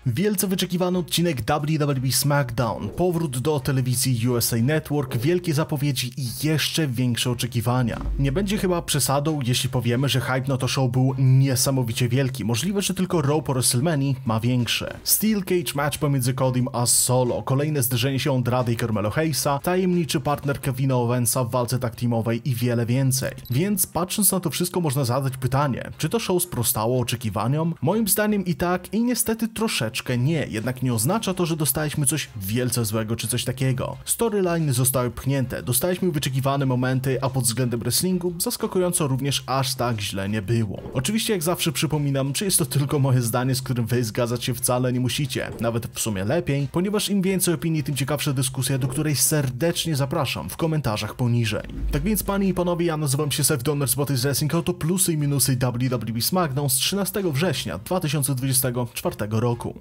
Wielce wyczekiwany odcinek WWE SmackDown, powrót do telewizji USA Network, wielkie zapowiedzi i jeszcze większe oczekiwania. Nie będzie chyba przesadą, jeśli powiemy, że hype na to show był niesamowicie wielki. Możliwe, że tylko Raw po WrestleManii ma większe. Steel Cage match pomiędzy Codym a Solo, kolejne zderzenie się Andrade i Carmelo Hayesa, tajemniczy partner Kevina Owensa w walce tag teamowej i wiele więcej. Więc patrząc na to wszystko można zadać pytanie, czy to show sprostało oczekiwaniom? Moim zdaniem i tak, i niestety troszeczkę nie, jednak nie oznacza to, że dostaliśmy coś wielce złego czy coś takiego. Storyliny zostały pchnięte, dostaliśmy wyczekiwane momenty, a pod względem wrestlingu zaskakująco również aż tak źle nie było. Oczywiście jak zawsze przypominam, że jest to tylko moje zdanie, z którym wy zgadzać się wcale nie musicie, nawet w sumie lepiej, ponieważ im więcej opinii, tym ciekawsza dyskusja, do której serdecznie zapraszam w komentarzach poniżej. Tak więc panie i panowie, ja nazywam się Seth Donner z Boty Wrestling, oto plusy i minusy WWE SmackDown z 13 września 2024 roku.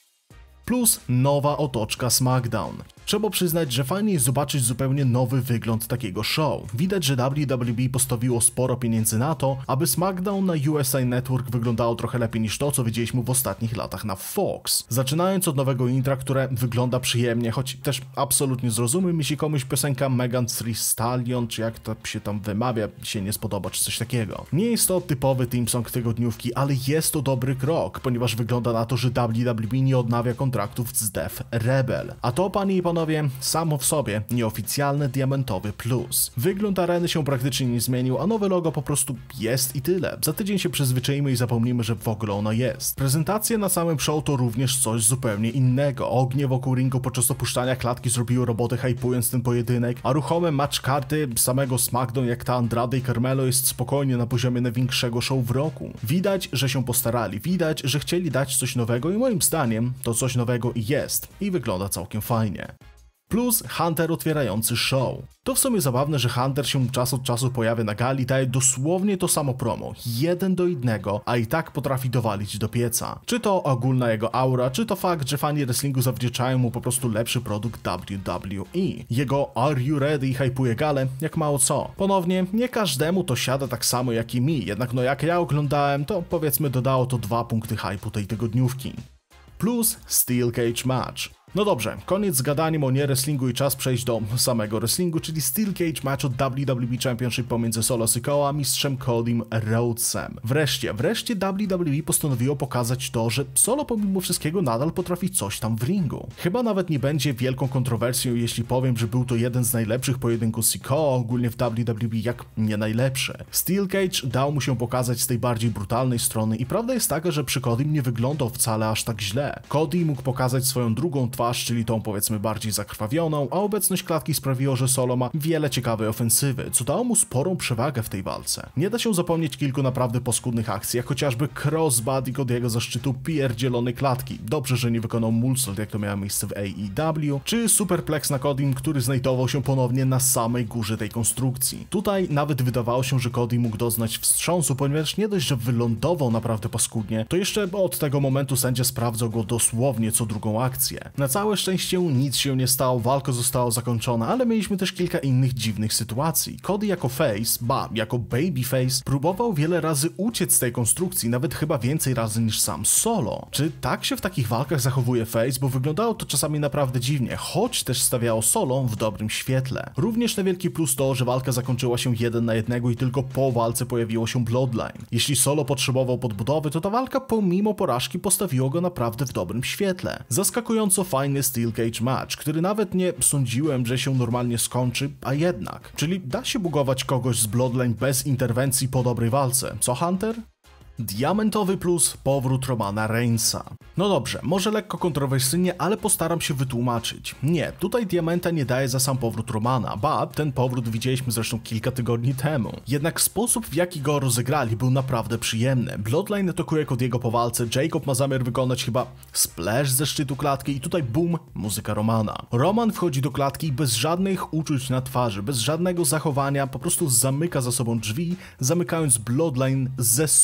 Plus nowa otoczka SmackDown. Trzeba przyznać, że fajnie jest zobaczyć zupełnie nowy wygląd takiego show. Widać, że WWE postawiło sporo pieniędzy na to, aby SmackDown na USA Network wyglądało trochę lepiej niż to, co widzieliśmy w ostatnich latach na Fox. Zaczynając od nowego intra, które wygląda przyjemnie, choć też absolutnie zrozumiem, jeśli komuś piosenka Megan Thee Stallion, czy jak to się tam wymawia, się nie spodoba, czy coś takiego. Nie jest to typowy theme song tygodniówki, ale jest to dobry krok, ponieważ wygląda na to, że WWE nie odnawia kontraktów z Def Rebel. A to, panie i panowie, samo w sobie nieoficjalny diamentowy plus. Wygląd areny się praktycznie nie zmienił, a nowe logo po prostu jest i tyle. Za tydzień się przyzwyczajimy i zapomnimy, że w ogóle ono jest. Prezentacje na samym show to również coś zupełnie innego. Ognie wokół ringu podczas opuszczania klatki zrobiły robotę, hypując ten pojedynek, a ruchome match karty samego SmackDown jak ta Andrade i Carmelo jest spokojnie na poziomie największego show w roku. Widać, że się postarali, widać, że chcieli dać coś nowego i moim zdaniem to coś nowego i jest. I wygląda całkiem fajnie. Plus Hunter otwierający show. To w sumie zabawne, że Hunter się czas od czasu pojawia na gali, daje dosłownie to samo promo, 1 do 1, a i tak potrafi dowalić do pieca. Czy to ogólna jego aura, czy to fakt, że fani wrestlingu zawdzięczają mu po prostu lepszy produkt WWE. Jego Are You Ready hypuje galę jak mało co. Ponownie, nie każdemu to siada tak samo jak i mi, jednak no jak ja oglądałem, to powiedzmy dodało to 2 punkty hypu tej tygodniówki. Plus Steel Cage match. No dobrze, koniec z gadaniem o nie-wrestlingu i czas przejść do samego wrestlingu, czyli Steel Cage match od WWE Championship pomiędzy Solo Sikoa a mistrzem Codym Rhodesem. Wreszcie WWE postanowiło pokazać to, że Solo pomimo wszystkiego nadal potrafi coś tam w ringu. Chyba nawet nie będzie wielką kontrowersją, jeśli powiem, że był to jeden z najlepszych pojedynków Sikoa ogólnie w WWE, jak nie najlepszy. Steel Cage dał mu się pokazać z tej bardziej brutalnej strony i prawda jest taka, że przy Codym nie wyglądał wcale aż tak źle. Cody mógł pokazać swoją drugą twarz, czyli tą powiedzmy bardziej zakrwawioną, a obecność klatki sprawiło, że Solo ma wiele ciekawej ofensywy, co dało mu sporą przewagę w tej walce. Nie da się zapomnieć kilku naprawdę paskudnych akcji, jak chociażby crossbody Cody'ego ze szczytu pierdzielonej klatki. Dobrze, że nie wykonał moonsault, jak to miało miejsce w AEW, czy superplex na Codym, który znajdował się ponownie na samej górze tej konstrukcji. Tutaj nawet wydawało się, że Cody mógł doznać wstrząsu, ponieważ nie dość, że wylądował naprawdę paskudnie, to jeszcze od tego momentu sędzia sprawdzał go dosłownie co drugą akcję. Na całe szczęście nic się nie stało, walka została zakończona, ale mieliśmy też kilka innych dziwnych sytuacji. Cody jako face, jako babyface, próbował wiele razy uciec z tej konstrukcji, nawet chyba więcej razy niż sam Solo. Czy tak się w takich walkach zachowuje face? Bo wyglądało to czasami naprawdę dziwnie, choć też stawiało Solo w dobrym świetle. Również na wielki plus to, że walka zakończyła się 1 na 1 i tylko po walce pojawiło się Bloodline. Jeśli Solo potrzebował podbudowy, to ta walka pomimo porażki postawiło go naprawdę w dobrym świetle. Zaskakująco fajny Steel Cage match, który nawet nie sądziłem, że się normalnie skończy, a jednak. Czyli da się bugować kogoś z Bloodline bez interwencji po dobrej walce. Co Hunter? Diamentowy plus powrót Romana Reignsa. No dobrze, może lekko kontrowersyjnie, ale postaram się wytłumaczyć. Nie, tutaj diamenta nie daje za sam powrót Romana, ten powrót widzieliśmy zresztą kilka tygodni temu. Jednak sposób, w jaki go rozegrali, był naprawdę przyjemny. Bloodline atakuje Cody'ego po walce, Jacob ma zamiar wykonać chyba splash ze szczytu klatki i tutaj boom, muzyka Romana. Roman wchodzi do klatki bez żadnych uczuć na twarzy, bez żadnego zachowania, po prostu zamyka za sobą drzwi, zamykając Bloodline ze sobą w tej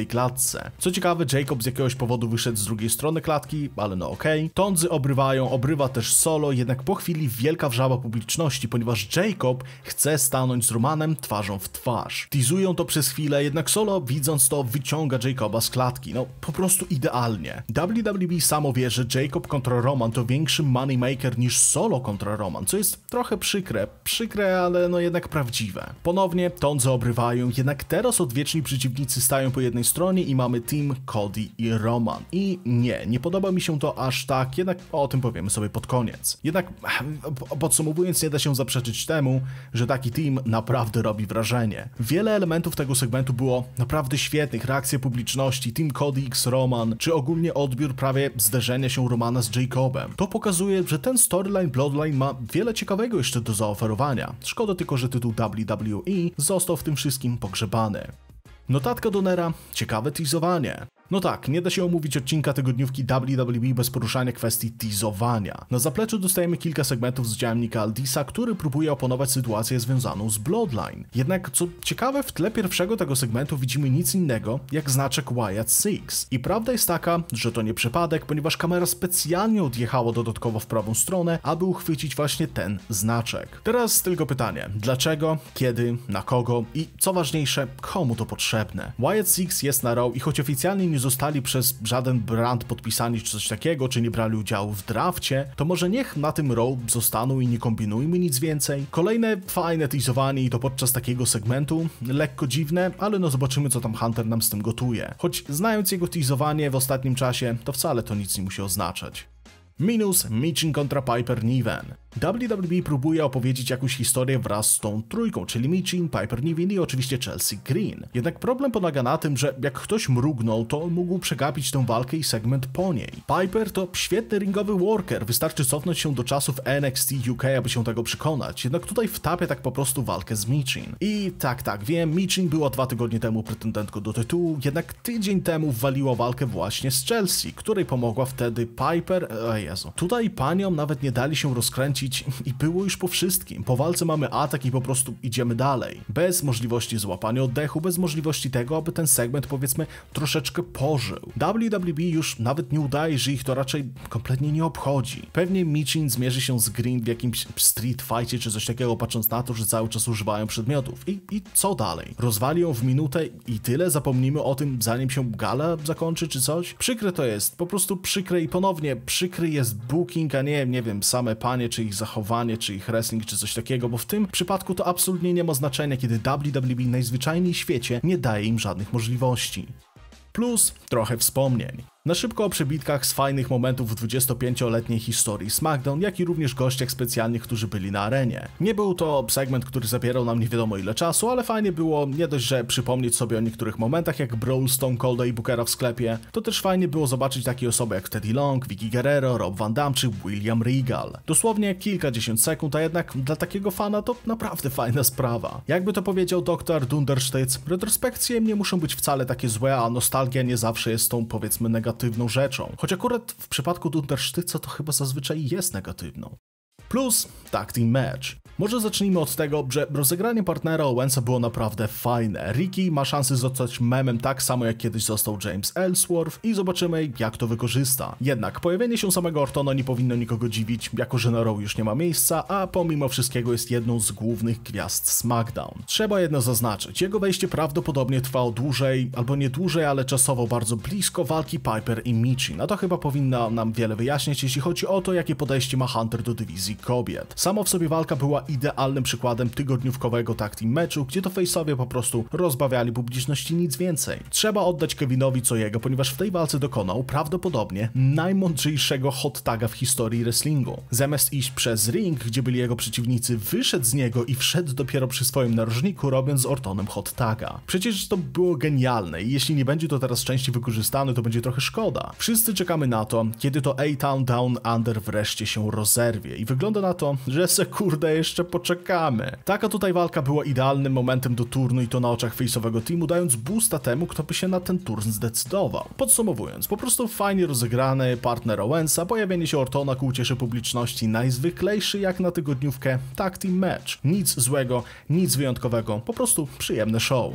tej klatce. Co ciekawe, Jacob z jakiegoś powodu wyszedł z drugiej strony klatki, ale no okej. Tondzy obrywa też Solo, jednak po chwili wielka wrzawa publiczności, ponieważ Jacob chce stanąć z Romanem twarzą w twarz. Teasują to przez chwilę, jednak Solo, widząc to, wyciąga Jacoba z klatki. No, po prostu idealnie. WWE samo wie, że Jacob kontra Roman to większy moneymaker niż Solo kontra Roman, co jest trochę przykre, ale no jednak prawdziwe. Ponownie Tondzy obrywają, jednak teraz odwieczni przeciwnicy stają po jednej stronie i mamy team Cody i Roman. I nie podoba mi się to aż tak, jednak o tym powiemy sobie pod koniec. Jednak podsumowując, nie da się zaprzeczyć temu, że taki team naprawdę robi wrażenie. Wiele elementów tego segmentu było naprawdę świetnych, reakcje publiczności, team Cody x Roman, czy ogólnie odbiór prawie zderzenia się Romana z Jacobem. To pokazuje, że ten storyline Bloodline ma wiele ciekawego jeszcze do zaoferowania. Szkoda tylko, że tytuł WWE został w tym wszystkim pogrzebany. Notatka Donera, ciekawe teasowanie. No tak, nie da się omówić odcinka tygodniówki WWE bez poruszania kwestii teasowania. Na zapleczu dostajemy kilka segmentów z udziałem Nika Aldisa, który próbuje oponować sytuację związaną z Bloodline. Jednak co ciekawe, w tle pierwszego tego segmentu widzimy nic innego jak znaczek Wyatt Six. I prawda jest taka, że to nie przypadek, ponieważ kamera specjalnie odjechała dodatkowo w prawą stronę, aby uchwycić właśnie ten znaczek. Teraz tylko pytanie, dlaczego, kiedy, na kogo i co ważniejsze, komu to potrzebne? Wyatt Six jest na Raw i choć oficjalnie nie zostali przez żaden brand podpisani czy coś takiego, czy nie brali udziału w drafcie, to może niech na tym Raw zostaną i nie kombinujmy nic więcej. Kolejne fajne teasowanie i to podczas takiego segmentu, lekko dziwne, ale no zobaczymy, co tam Hunter nam z tym gotuje. Choć znając jego teasowanie w ostatnim czasie, to wcale to nic nie musi oznaczać. Minus Michin kontra Piper Niven. WWE próbuje opowiedzieć jakąś historię wraz z tą trójką, czyli Michin, Piper Niven i oczywiście Chelsea Green. Jednak problem polega na tym, że jak ktoś mrugnął, to mógł przegapić tę walkę i segment po niej. Piper to świetny ringowy worker, wystarczy cofnąć się do czasów NXT UK, aby się tego przekonać. Jednak tutaj wtapia tak po prostu walkę z Michin. I tak, wiem, Michin była 2 tygodnie temu pretendentką do tytułu, jednak tydzień temu waliła walkę właśnie z Chelsea, której pomogła wtedy Piper. Jezu. Tutaj paniom nawet nie dali się rozkręcić i było już po wszystkim. Po walce mamy atak i po prostu idziemy dalej. Bez możliwości złapania oddechu, bez możliwości tego, aby ten segment powiedzmy troszeczkę pożył. WWE już nawet nie udaje, że ich to raczej kompletnie nie obchodzi. Pewnie Michin zmierzy się z Green w jakimś street fightie czy coś takiego, patrząc na to, że cały czas używają przedmiotów. I co dalej? Rozwali ją w minutę i tyle? Zapomnimy o tym, zanim się gala zakończy czy coś? Przykre to jest, po prostu przykre i ponownie przykry jest booking, a nie wiem, same panie, czy ich zachowanie, czy ich wrestling, czy coś takiego, bo w tym przypadku to absolutnie nie ma znaczenia, kiedy WWE najzwyczajniej w świecie nie daje im żadnych możliwości. Plus trochę wspomnień. Na szybko o przebitkach z fajnych momentów w 25-letniej historii SmackDown, jak i również gościach specjalnych, którzy byli na arenie. Nie był to segment, który zabierał nam nie wiadomo ile czasu, ale fajnie było nie dość, że przypomnieć sobie o niektórych momentach, jak Brawl Stone Colda i Bookera w sklepie, to też fajnie było zobaczyć takie osoby jak Teddy Long, Vickie Guerrero, Rob Van Dam czy William Regal. Dosłownie kilkadziesiąt sekund, a jednak dla takiego fana to naprawdę fajna sprawa. Jakby to powiedział dr Dunderstütz, retrospekcje nie muszą być wcale takie złe, a nostalgia nie zawsze jest tą, powiedzmy, negatywną rzeczą. Choć akurat w przypadku Dunderstütza to chyba zazwyczaj jest negatywną. Plus Tag Team Match. Może zacznijmy od tego, że rozegranie partnera Owensa było naprawdę fajne. Ricky ma szansę zostać memem tak samo jak kiedyś został James Ellsworth i zobaczymy jak to wykorzysta. Jednak pojawienie się samego Ortona nie powinno nikogo dziwić, jako że na Raw już nie ma miejsca, a pomimo wszystkiego jest jedną z głównych gwiazd SmackDown. Trzeba jedno zaznaczyć, jego wejście prawdopodobnie trwało dłużej, albo nie dłużej, ale czasowo bardzo blisko walki Piper i Michin, a to chyba powinna nam wiele wyjaśnić, jeśli chodzi o to, jakie podejście ma Hunter do dywizji kobiet. Samo w sobie walka była idealnym przykładem tygodniówkowego tag team meczu, gdzie to face'owie po prostu rozbawiali publiczności, nic więcej. Trzeba oddać Kevinowi co jego, ponieważ w tej walce dokonał prawdopodobnie najmądrzejszego hot taga w historii wrestlingu. Zamiast iść przez ring, gdzie byli jego przeciwnicy, wyszedł z niego i wszedł dopiero przy swoim narożniku, robiąc z Ortonem hot taga. Przecież to było genialne i jeśli nie będzie to teraz częściej wykorzystane, to będzie trochę szkoda. Wszyscy czekamy na to, kiedy to A-Town Down Under wreszcie się rozerwie i wygląda na to, że se kurde jeszcze poczekamy. Taka tutaj walka była idealnym momentem do turnu i to na oczach face'owego teamu, dając boosta temu, kto by się na ten turn zdecydował. Podsumowując, po prostu fajnie rozegrany partner Owensa, pojawienie się Ortona ku uciesze publiczności, najzwyklejszy jak na tygodniówkę tag team match. Nic złego, nic wyjątkowego, po prostu przyjemne show.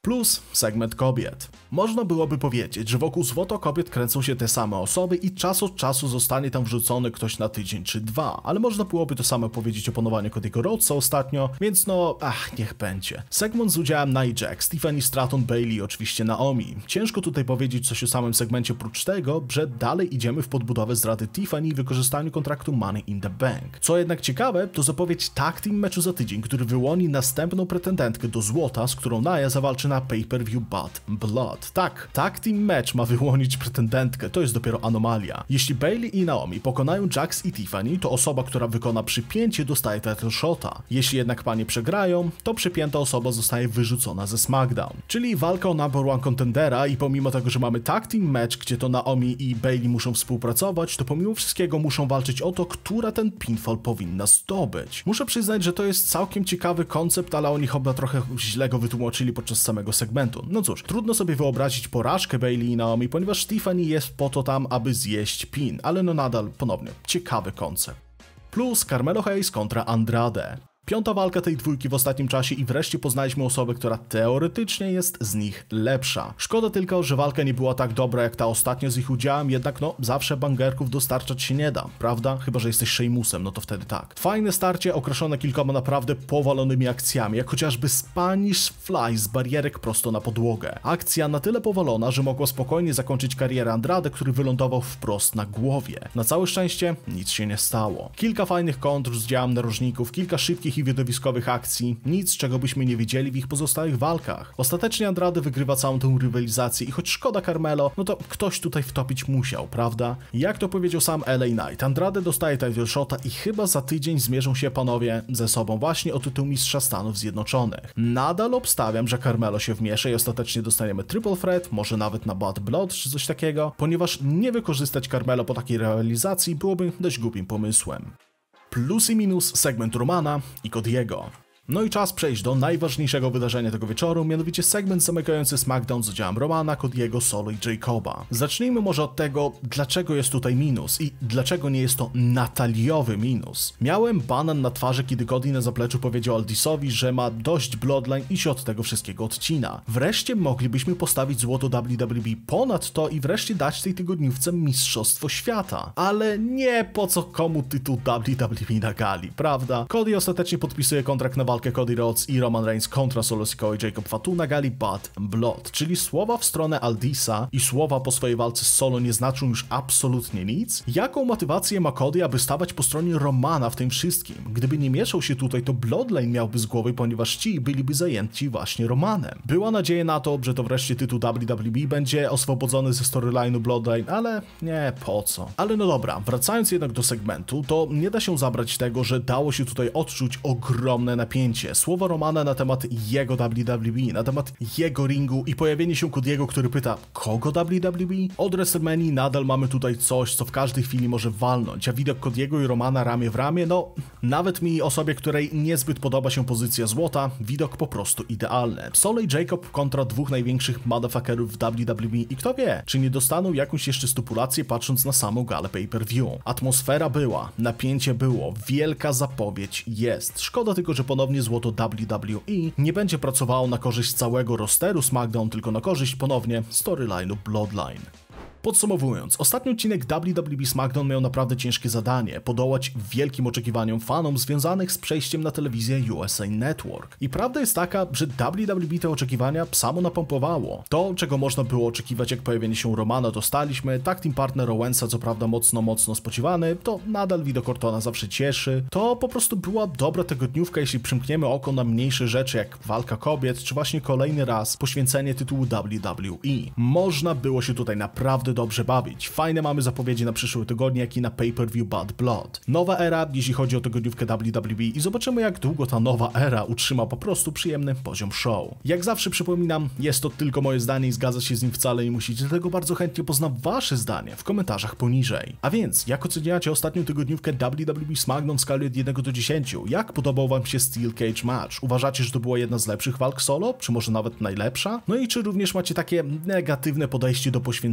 Plus segment kobiet. Można byłoby powiedzieć, że wokół złoto kobiet kręcą się te same osoby i czas od czasu zostanie tam wrzucony ktoś na tydzień czy dwa, ale można byłoby to samo powiedzieć o panowaniu Cody'ego Rhodesa ostatnio, więc no, niech będzie. Segment z udziałem Nia Jax, Tiffany Stratton, Bayley i oczywiście Naomi. Ciężko tutaj powiedzieć coś o samym segmencie oprócz tego, że dalej idziemy w podbudowę zdrady Tiffany i wykorzystaniu kontraktu Money in the Bank. Co jednak ciekawe, to zapowiedź tag team meczu za tydzień, który wyłoni następną pretendentkę do złota, z którą Nia zawalczy na pay-per-view Bad Blood. Tak, tag team match ma wyłonić pretendentkę, to jest dopiero anomalia. Jeśli Bayley i Naomi pokonają Jax i Tiffany, to osoba, która wykona przypięcie, dostaje title shota. Jeśli jednak panie przegrają, to przypięta osoba zostaje wyrzucona ze SmackDown. Czyli walka o number one contendera i pomimo tego, że mamy tag team match, gdzie to Naomi i Bayley muszą współpracować, to pomimo wszystkiego muszą walczyć o to, która ten pinfall powinna zdobyć. Muszę przyznać, że to jest całkiem ciekawy koncept, ale oni chyba trochę źle go wytłumaczyli podczas samego segmentu. No cóż, trudno sobie wyobrazić porażkę Bayley i Naomi, ponieważ Tiffany jest po to tam, aby zjeść pin, ale no nadal, ponownie, ciekawy koncept. Plus Carmelo Hayes kontra Andrade. Piąta walka tej dwójki w ostatnim czasie i wreszcie poznaliśmy osobę, która teoretycznie jest z nich lepsza. Szkoda tylko, że walka nie była tak dobra jak ta ostatnio z ich udziałem, jednak no zawsze bangerków dostarczać się nie da, prawda? Chyba że jesteś Sheamusem, no to wtedy tak. Fajne starcie okraszone kilkoma naprawdę powalonymi akcjami, jak chociażby Spanish Fly z barierek prosto na podłogę. Akcja na tyle powalona, że mogła spokojnie zakończyć karierę Andrade, który wylądował wprost na głowie. Na całe szczęście nic się nie stało. Kilka fajnych kontr z działem narożników, kilka szybkich i widowiskowych akcji, nic czego byśmy nie widzieli w ich pozostałych walkach. Ostatecznie Andrade wygrywa całą tę rywalizację i choć szkoda Carmelo, no to ktoś tutaj wtopić musiał, prawda? Jak to powiedział sam LA Knight, Andrade dostaje title shota i chyba za tydzień zmierzą się panowie ze sobą właśnie o tytuł mistrza Stanów Zjednoczonych. Nadal obstawiam, że Carmelo się wmiesza i ostatecznie dostaniemy triple threat, może nawet na Bad Blood czy coś takiego, ponieważ nie wykorzystać Carmelo po takiej rywalizacji byłoby dość głupim pomysłem. Plus i minus segment Romana i Cody'ego. No i czas przejść do najważniejszego wydarzenia tego wieczoru, mianowicie segment zamykający SmackDown z udziałem Romana, Cody'ego, Solo i Jacoba. Zacznijmy może od tego, dlaczego jest tutaj minus i dlaczego nie jest to nataliowy minus. Miałem banan na twarzy, kiedy Cody na zapleczu powiedział Aldisowi, że ma dość Bloodline i się od tego wszystkiego odcina. Wreszcie moglibyśmy postawić złoto WWE ponad to i wreszcie dać tej tygodniówce mistrzostwo świata. Ale nie po co komu tytuł WWE na gali, prawda? Cody ostatecznie podpisuje kontrakt na walkę Cody Rhodes i Roman Reigns kontra Solo Sikoa i Jacob Fatu na gali Bad Blood, czyli słowa w stronę Aldisa i słowa po swojej walce z Solo nie znaczą już absolutnie nic. Jaką motywację ma Cody, aby stawać po stronie Romana w tym wszystkim? Gdyby nie mieszał się tutaj, to Bloodline miałby z głowy, ponieważ ci byliby zajęci właśnie Romanem. Była nadzieja na to, że to wreszcie tytuł WWE będzie oswobodzony ze storyline'u Bloodline, ale nie po co. Ale no dobra, wracając jednak do segmentu, to nie da się zabrać tego, że dało się tutaj odczuć ogromne napięcie. Słowa Romana na temat jego WWE, na temat jego ringu i pojawienie się Cody'ego, który pyta, kogo WWE? Od WrestleMania nadal mamy tutaj coś, co w każdej chwili może walnąć, a widok Cody'ego i Romana ramię w ramię, no nawet mi, osobie, której niezbyt podoba się pozycja złota, widok po prostu idealny. Solo i Jacob kontra dwóch największych motherfuckerów w WWE i kto wie, czy nie dostaną jakąś jeszcze stipulację patrząc na samą galę pay-per-view. Atmosfera była, napięcie było, wielka zapowiedź jest. Szkoda tylko, że ponownie złoto WWE nie będzie pracowało na korzyść całego rosteru SmackDown, tylko na korzyść ponownie storyline'u Bloodline. Podsumowując, ostatni odcinek WWE SmackDown miał naprawdę ciężkie zadanie, podołać wielkim oczekiwaniom fanom związanych z przejściem na telewizję USA Network. I prawda jest taka, że WWE te oczekiwania samo napompowało. To, czego można było oczekiwać jak pojawienie się Romana, dostaliśmy, tag team partner Owensa co prawda mocno spodziewany, to nadal widok Ortona zawsze cieszy. To po prostu była dobra tygodniówka, jeśli przymkniemy oko na mniejsze rzeczy jak walka kobiet, czy właśnie kolejny raz poświęcenie tytułu WWE. Można było się tutaj naprawdę dobrze bawić. Fajne mamy zapowiedzi na przyszły tygodnie, jak i na pay-per-view Bad Blood. Nowa era, jeśli chodzi o tygodniówkę WWE i zobaczymy, jak długo ta nowa era utrzyma po prostu przyjemny poziom show. Jak zawsze przypominam, jest to tylko moje zdanie i zgadza się z nim wcale nie musicie, dlatego bardzo chętnie poznam wasze zdanie w komentarzach poniżej. A więc, jak oceniacie ostatnią tygodniówkę WWE SmackDown w skali od 1 do 10? Jak podobał wam się Steel Cage Match? Uważacie, że to była jedna z lepszych walk solo? Czy może nawet najlepsza? No i czy również macie takie negatywne podejście do poświęcenia złota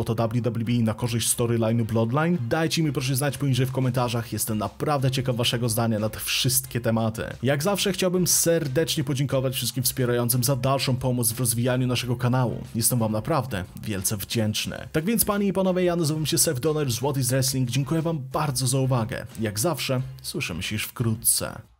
to WWE na korzyść storyline'u Bloodline? Dajcie mi proszę znać poniżej w komentarzach, jestem naprawdę ciekaw waszego zdania na te wszystkie tematy. Jak zawsze chciałbym serdecznie podziękować wszystkim wspierającym za dalszą pomoc w rozwijaniu naszego kanału. Jestem wam naprawdę wielce wdzięczny. Tak więc panie i panowie, ja nazywam się Seth Donner z What is Wrestling, dziękuję wam bardzo za uwagę. Jak zawsze, słyszymy się już wkrótce.